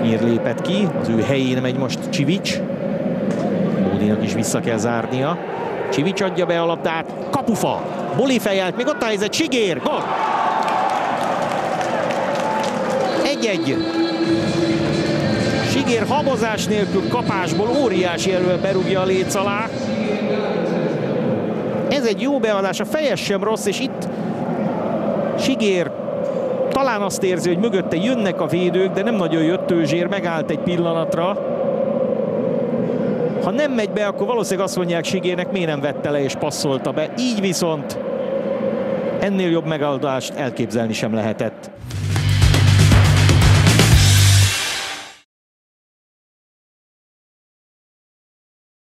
Snyír lépett ki, az ő helyén megy most Csivics. Bódinak is vissza kell zárnia. Csivics adja be a labdát, kapufa! Boli fejelt, még ott a helyzet, Sigér, gól! 1-1. Sigér habozás nélkül kapásból óriási erővel berúgja a léc alá. Ez egy jó beadás, a fejes sem rossz, és itt Sigér talán azt érzi, hogy mögötte jönnek a védők, de nem nagyon jött Tőzsér, megállt egy pillanatra. Ha nem megy be, akkor valószínűleg azt mondják Sigérnek, miért nem vette le és passzolta be. Így viszont ennél jobb megoldást elképzelni sem lehetett.